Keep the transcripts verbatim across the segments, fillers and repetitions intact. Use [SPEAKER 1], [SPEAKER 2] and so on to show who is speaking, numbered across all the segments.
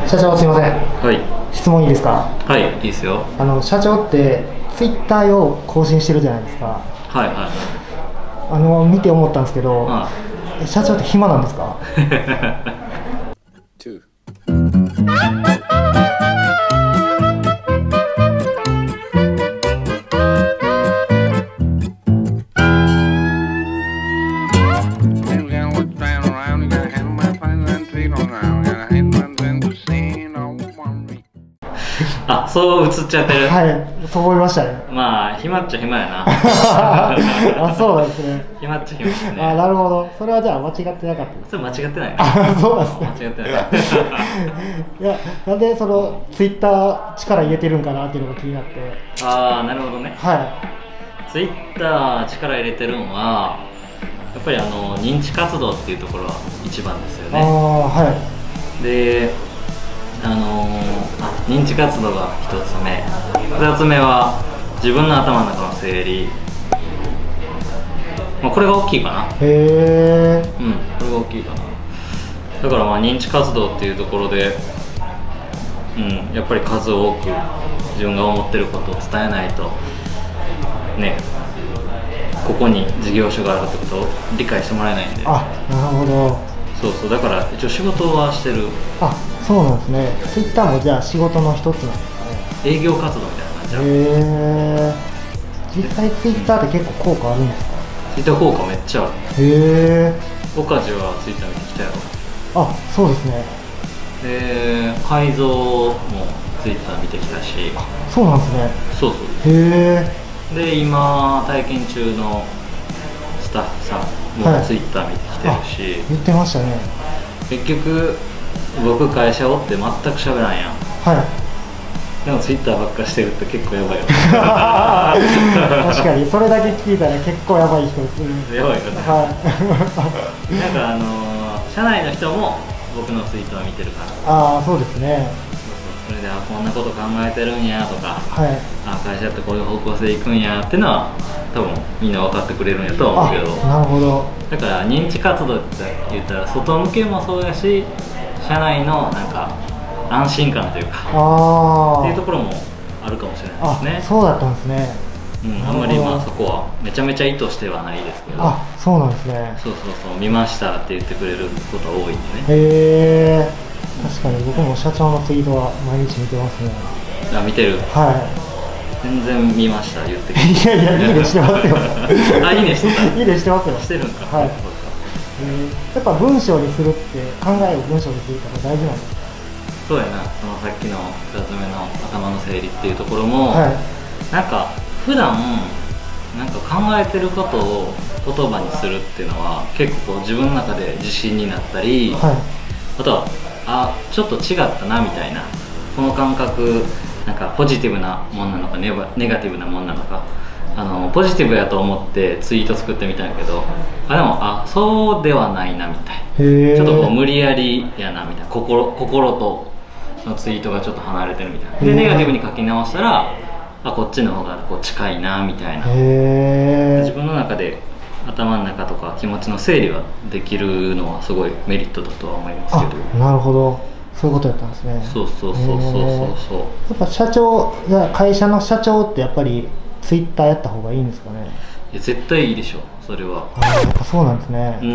[SPEAKER 1] 社長すいません。
[SPEAKER 2] はい。
[SPEAKER 1] 質問いいですか？
[SPEAKER 2] はい、いいですよ。
[SPEAKER 1] あの社長ってツイッターを更新してるじゃないですか。
[SPEAKER 2] はいはい。
[SPEAKER 1] あの見て思ったんですけど、
[SPEAKER 2] あ
[SPEAKER 1] あ社長って暇なんですか？
[SPEAKER 2] あ、そう映っちゃってる。
[SPEAKER 1] はい、そう思いましたね。
[SPEAKER 2] まあ、暇っちゃ暇やな。
[SPEAKER 1] あ、そうなんですね。
[SPEAKER 2] 暇っちゃ暇ですね。
[SPEAKER 1] あ、なるほど。それはじゃあ間違ってなかったです。
[SPEAKER 2] それ間違ってないな。
[SPEAKER 1] あ、そうなんですね。
[SPEAKER 2] 間違ってない。
[SPEAKER 1] いや、なんでそのツイッター力入れてるんかなっていうのが気になって。
[SPEAKER 2] ああ、なるほどね。
[SPEAKER 1] は
[SPEAKER 2] ツイッター力入れてるのは、やっぱりあの認知活動っていうところは一番ですよ
[SPEAKER 1] い。ああ、
[SPEAKER 2] ね。
[SPEAKER 1] はい。
[SPEAKER 2] で、あのー、あ認知活動が一つ目、二つ目は自分の頭の中の整理、まあ、これが大きいかな。
[SPEAKER 1] へえ。
[SPEAKER 2] うん、これが大きいかな。だからまあ認知活動っていうところで、うん、やっぱり数多く自分が思ってることを伝えないとね、ここに事業所があるってことを理解してもらえないんで。
[SPEAKER 1] あ、なるほど。
[SPEAKER 2] そうそう、だから一応仕事はしてる。
[SPEAKER 1] あ、そうなんですね。ツイッターもじゃあ仕事の一つなんですかね。
[SPEAKER 2] 営業活動みたいな感じだ。
[SPEAKER 1] へえ。実際ツイッターって結構効果あるんですか？
[SPEAKER 2] ツイッター効果めっちゃある。
[SPEAKER 1] へえ。
[SPEAKER 2] 岡地はツイッター見てきたやろ。
[SPEAKER 1] あ、そうですね。
[SPEAKER 2] で、改造もツイッター見てきたし。
[SPEAKER 1] そうなんですね。
[SPEAKER 2] そうそう。
[SPEAKER 1] へえ。
[SPEAKER 2] で、今体験中のスタッフさんも
[SPEAKER 1] はい
[SPEAKER 2] ツイッター見てきてるし、
[SPEAKER 1] 言ってましたね。
[SPEAKER 2] 結局僕会社おって全く喋らんやん。
[SPEAKER 1] はい。
[SPEAKER 2] でもツイッターばっかしてるって結構やばいよ。
[SPEAKER 1] 確かにそれだけ聞いたら結構やばい人ですね。
[SPEAKER 2] やばいよね。
[SPEAKER 1] は
[SPEAKER 2] なんかあのー、社内の人も僕のツイートを見てるから。
[SPEAKER 1] い。ああ、そうですね。
[SPEAKER 2] それで、あ、こんなこと考えてるんやとか、
[SPEAKER 1] はい。
[SPEAKER 2] あ、会社ってこういう方向性行くんやっていうのは多分みんな分かってくれるんやとは思うけど、
[SPEAKER 1] なるほど。
[SPEAKER 2] だから認知活動って言ったら外向けもそうやし、社内のなんか安心感というか
[SPEAKER 1] ああ。
[SPEAKER 2] っていうところもあるかもしれないですね。
[SPEAKER 1] あ、そうだったんですね。
[SPEAKER 2] うん、あんまりまあそこはめちゃめちゃ意図してはないですけど、
[SPEAKER 1] あ、そうなんですね。
[SPEAKER 2] そうそうそう、見ましたって言ってくれることは多いんでね。
[SPEAKER 1] へえ。確かに僕も社長のツイートは毎日見てますね。
[SPEAKER 2] あ、見てる。
[SPEAKER 1] は
[SPEAKER 2] 全然見ました言ってくれ
[SPEAKER 1] い。いやいや、いいねしてますよ。
[SPEAKER 2] あ、いいねしてた。
[SPEAKER 1] いいねしてますよ。
[SPEAKER 2] してるんか。
[SPEAKER 1] はい。えーやっぱ文章にするって考えを文章にするから大事なんですか？
[SPEAKER 2] そうやな、そのさっきのふたつめの頭の整理っていうところも、
[SPEAKER 1] はい。
[SPEAKER 2] なんか普段なんか考えてることを言葉にするっていうのは結構こう自分の中で自信になったり、
[SPEAKER 1] はい。
[SPEAKER 2] あとはあ、ちょっと違ったなみたいな、この感覚なんかポジティブなもんなのかネバネガティブなもんなのか、あのポジティブやと思ってツイート作ってみたんやけど、あ、でもあ、そうではないなみたいな、
[SPEAKER 1] へえ。
[SPEAKER 2] ちょっとこう無理やりやなみたいな、心心とそのツイートがちょっと離れてるみたいなで、ネガティブに書き直したら、あ、こっちの方がこう近いなみたいな、
[SPEAKER 1] へ
[SPEAKER 2] 自分の中で頭の中とか気持ちの整理はできるのはすごいメリットだとは思いますけど。
[SPEAKER 1] あ、なるほど。そういうことやったんですね。
[SPEAKER 2] そうそうそうそうそうそう。
[SPEAKER 1] やっぱ社長、いや会社の社長ってやっぱりツイッターやった方がいいんですかね。
[SPEAKER 2] いや絶対いいでしょそれは。
[SPEAKER 1] あー、やっぱそうなんですね。
[SPEAKER 2] うん、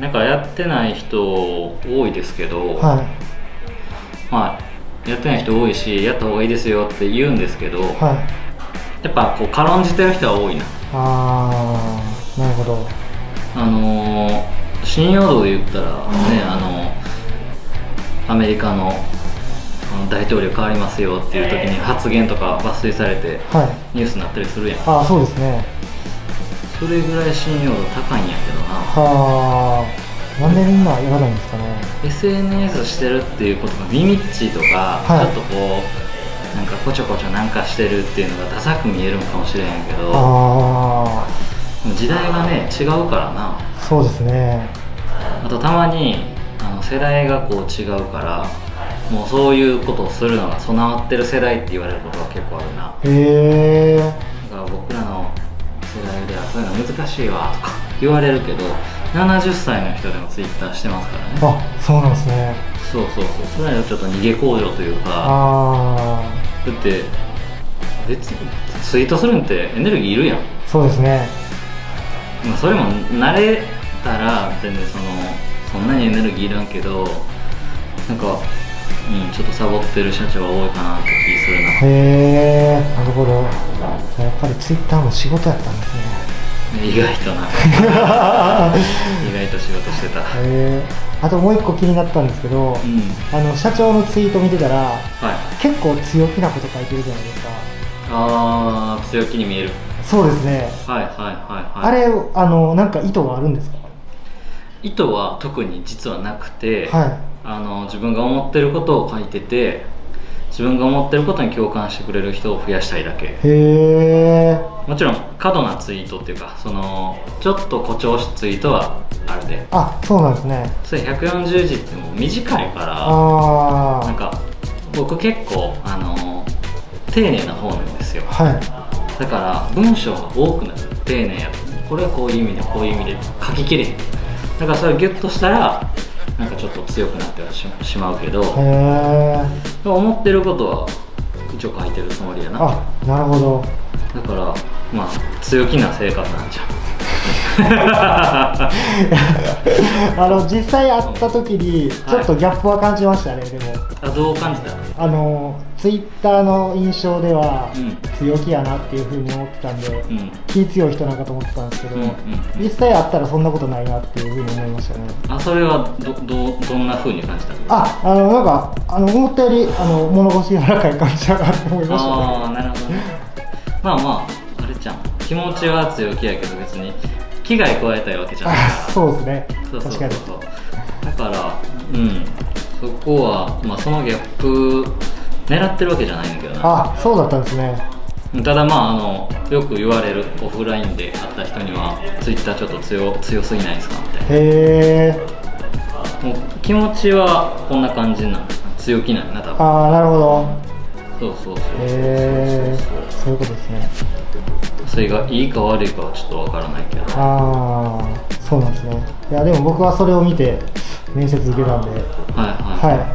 [SPEAKER 2] なんかやってない人多いですけど、
[SPEAKER 1] はい。
[SPEAKER 2] まあやってない人多いし、やった方がいいですよって言うんですけど、
[SPEAKER 1] はい。
[SPEAKER 2] やっぱこう軽んじてる人は多いな。
[SPEAKER 1] ああ、なるほど。
[SPEAKER 2] あのー、信用度で言ったらね、あのアメリカの大統領変わりますよっていう時に発言とか抜粋されて
[SPEAKER 1] はい。
[SPEAKER 2] ニュースになったりするやん。
[SPEAKER 1] ああ、そうですね。
[SPEAKER 2] それぐらい信用度高いんやけどな。
[SPEAKER 1] はあ。なんでみんなやらないんですかね。
[SPEAKER 2] エスエヌエス してるっていうことがミミッチとか、
[SPEAKER 1] はい、
[SPEAKER 2] ちょっとこうなんかこちょこちょなんかしてるっていうのがダサく見えるのかもしれへんけど、
[SPEAKER 1] あ
[SPEAKER 2] でも時代がね違うからな。
[SPEAKER 1] そうですね。
[SPEAKER 2] あとたまにあの世代がこう違うから、もうそういうことをするのが備わってる世代って言われることが結構あるな。
[SPEAKER 1] へえ。
[SPEAKER 2] だから僕らの世代ではそういうの難しいわとか言われるけど、 ななじゅっさいの人でもツイッターしてますからね。
[SPEAKER 1] あ、そうなんですね。
[SPEAKER 2] そうそうそう、それはちょっと逃げ工場というか、
[SPEAKER 1] あ
[SPEAKER 2] だって別にツイートするんってエネルギーいるやん。
[SPEAKER 1] そうですね。
[SPEAKER 2] まあそれも慣れたら全然そのそんなにエネルギーいらんけど、なんか、うん、ちょっとサボってる社長が多いかなって気するな。
[SPEAKER 1] へえ、なるほど。やっぱりツイッターも仕事やったんですね。
[SPEAKER 2] 意外とな意外と仕事してた。へ
[SPEAKER 1] え。あともう一個気になったんですけど、
[SPEAKER 2] うん、
[SPEAKER 1] あの社長のツイート見てたら、
[SPEAKER 2] はい、
[SPEAKER 1] 結構強気なこと書いてるじゃないですか。
[SPEAKER 2] ああ、強気に見える。
[SPEAKER 1] そうですね。
[SPEAKER 2] はいはいはいはい。
[SPEAKER 1] あれ、あのなんか意図があるんですか？
[SPEAKER 2] 意図は特に実はなくて、
[SPEAKER 1] はい、
[SPEAKER 2] あの自分が思ってることを書いてて、自分が思ってることに共感してくれる人を増やしたいだけ。へ
[SPEAKER 1] え。
[SPEAKER 2] もちろん過度なツイートっていうか、そのちょっと誇張したツイートはあるで。
[SPEAKER 1] あ、そうなんですね。
[SPEAKER 2] それひゃくよんじゅうじってもう短いから、
[SPEAKER 1] あ、
[SPEAKER 2] なんか僕結構あの丁寧な方なんですよ。
[SPEAKER 1] はい、
[SPEAKER 2] だから文章が多くなる。丁寧やこれはこういう意味でこういう意味で書ききれへん。だからそれをギュッとしたらなんかちょっと強くなっては し, しまうけど、へ思ってることは一応書いてるつもりやな。
[SPEAKER 1] あ、なるほど。
[SPEAKER 2] だからまあ強気な性格なんじゃん
[SPEAKER 1] あの実際会った時にちょっとギャップは感じましたね、はい、でも
[SPEAKER 2] あ、どう感じた？
[SPEAKER 1] あのツイッターの印象では、
[SPEAKER 2] うん、
[SPEAKER 1] 強気やなっていうふうに思ってたんで、うん、気強い人なんかと思ってたんですけど、うんうんうん、実際会ったらそんなことないなっていうふうに思いましたね。
[SPEAKER 2] あ、それは ど, ど, どんなふうに感じたの？
[SPEAKER 1] あ、あのなんかあの思ったよりあの物腰柔らかい感じだなって思いましたね。
[SPEAKER 2] ああ、なるほどね。まあまああれちゃん、気持ちは強気やけど別に危害加えたいわけじゃないから。
[SPEAKER 1] そうですね。
[SPEAKER 2] そうそうそうそう。
[SPEAKER 1] 確かに。
[SPEAKER 2] だからうんそこはまあそのギャップ狙ってるわけじゃないんだけどな。
[SPEAKER 1] あ、そうだったんですね。
[SPEAKER 2] ただまああのよく言われる、オフラインで会った人にはツイッターちょっと 強, 強すぎないですかみたいな。
[SPEAKER 1] へえ。
[SPEAKER 2] もう気持ちはこんな感じなの、強気なんやな多分。
[SPEAKER 1] ああ、なるほど。
[SPEAKER 2] そうそうそう。へ
[SPEAKER 1] え、そういうことですね。
[SPEAKER 2] それがいいか悪いかはちょっとわからないけど。
[SPEAKER 1] ああ、そうなんですね。いやでも僕はそれを見て面接受けたんで、はい
[SPEAKER 2] はいはい、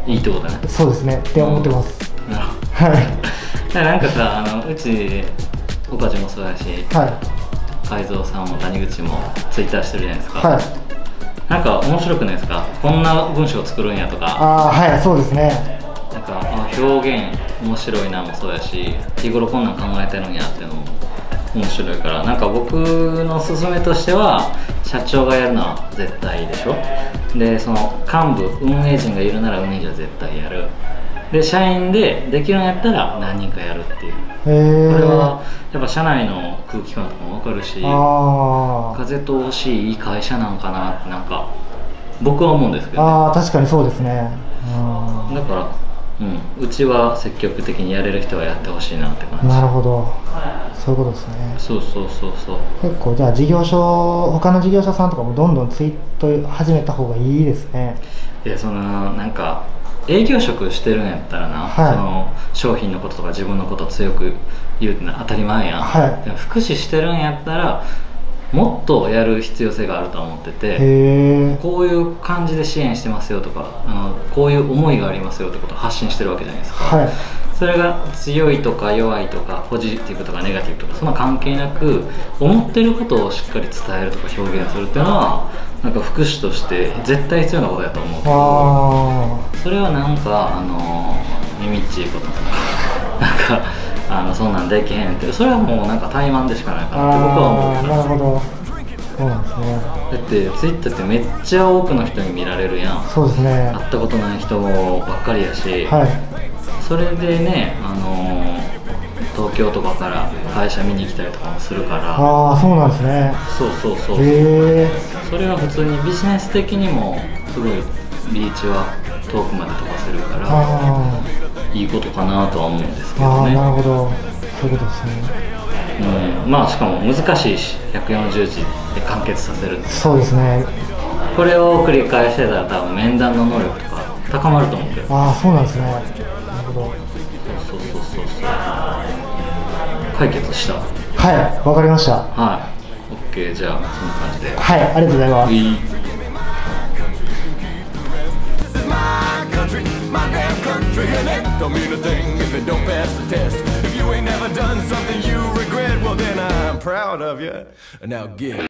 [SPEAKER 2] いいってことね。
[SPEAKER 1] そうですねって思ってます。
[SPEAKER 2] うん、なるほど。
[SPEAKER 1] はい。
[SPEAKER 2] なんかさ、あのうち岡地もそうやし、
[SPEAKER 1] はい、
[SPEAKER 2] 海蔵さんも谷口もツイッターしてるじゃないですか。
[SPEAKER 1] はい。
[SPEAKER 2] なんか面白くないですか？こんな文章を作るんやとか。
[SPEAKER 1] ああ、はい、そうですね。
[SPEAKER 2] なんか表現面白いなもそうやし、日頃こんなん考えてるんやっていうのも面白いから、なんか僕の勧めとしては社長がやるのは絶対いいでしょ。でその幹部運営陣がいるなら運営陣は絶対やる。で社員でできるんやったら何人かやるっていう。へこれはやっぱ社内の空気感とかも分かるし、風通しいい会社なんかなってなんか僕は思うんですけど、ね、
[SPEAKER 1] ああ、確かにそうですね。
[SPEAKER 2] うん、だからうん、うちは積極的にやれる人はやってほしいなって感じ。
[SPEAKER 1] なるほど、そういうことですね。
[SPEAKER 2] そうそうそうそう。結
[SPEAKER 1] 構じゃあ事業所、他の事業者さんとかもどんどんツイート始めた方がいいですね。
[SPEAKER 2] いや、そのなんか営業職してるんやったらな、はい、その商品のこととか自分のことを強く言うってのは当たり前やん、はい、でも福祉してるんやったらもっとやる必要性があると思ってて、へこういう感じで支援してますよとか、あのこういう思いがありますよってことを発信してるわけじゃないですか、はい、それが強いとか弱いとかポジティブとかネガティブとかそんな関係なく思ってることをしっかり伝えるとか表現するっていうのはなんか福祉として絶対必要なことだと思うけど、それはなんかあの耳っちいこととかなんかあのそんなんできへんって、それはもうなんか怠慢でしかないかなって僕は思うから。なるほど、そうなんですね。だってツイッターってめっちゃ多くの人に見られるやん。そうですね。会ったことない人もばっかりやし、はい、それでね、あの東京とかから会社見に来たりとかもするから。ああ、そうなんですね。そうそうそう。へえ。それは普通にビジネス的にもすごいリーチは遠くまで飛ばせるから。あいいことかなとは思うんですけどね。あ、なるほど、そういうことですね。うん、まあしかも難しいしひゃくよんじゅうじで完結させる。そうですね。これを繰り返してたら多分面談の能力とか高まると思うけど。ああ、そうなんですね。なるほど。そうそうそうそう。解決した。はい、わかりました。はい。 OK、 じゃあそんな感じで、
[SPEAKER 1] はい、ありがとうございます。
[SPEAKER 2] いい
[SPEAKER 3] My damn country, and it don't mean a thing if it don't pass the test. If you ain't never done something you regret, well then I'm proud of you. Now get